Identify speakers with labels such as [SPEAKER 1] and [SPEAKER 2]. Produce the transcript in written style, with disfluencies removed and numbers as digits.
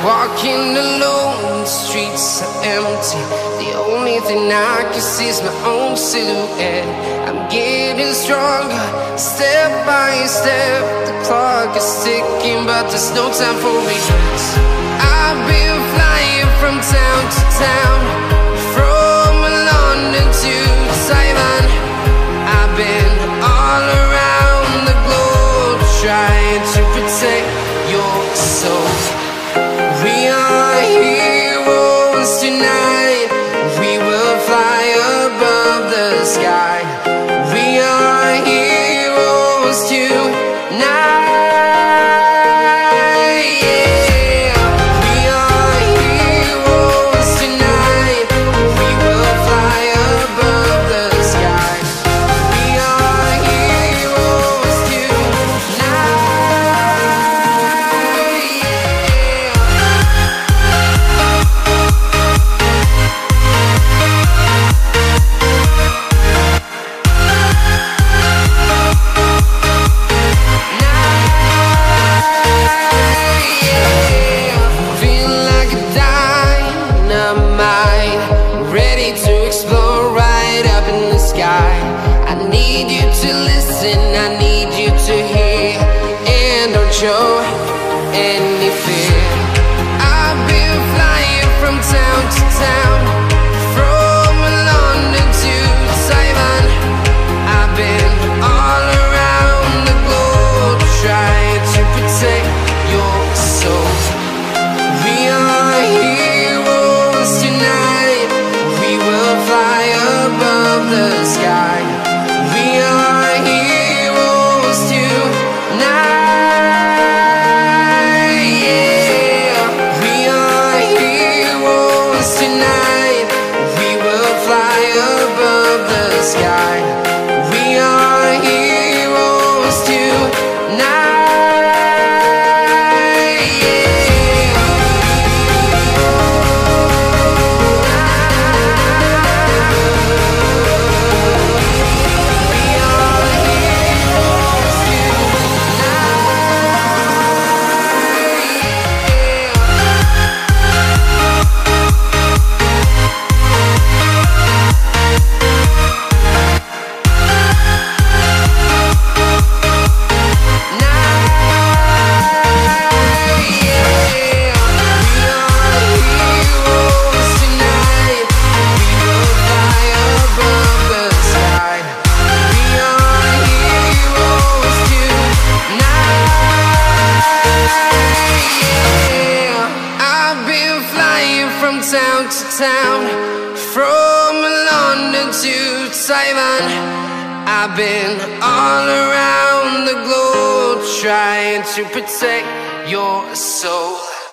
[SPEAKER 1] Walking alone, the streets are empty. The only thing I can see is my own silhouette. I'm getting stronger, step by step. The clock is ticking, but there's no time for regrets. I've been flying from town to town, from London to Taiwan. I've been all around the globe, trying to protect your soul. We are heroes tonight. We will fly above the sky. We are heroes tonight. Yeah. We are heroes tonight. We will fly above the sky. We are heroes tonight. I need you to hear, and don't show any fear. I've been flying from town to town, from London to Taiwan. I've been all around the globe, trying to protect your soul. We are heroes tonight. We will fly above the sky. We are heroes tonight, yeah. We are heroes tonight. We will fly above the sky. We are heroes tonight, town to town, from London to Taiwan. I've been all around the globe, trying to protect your soul.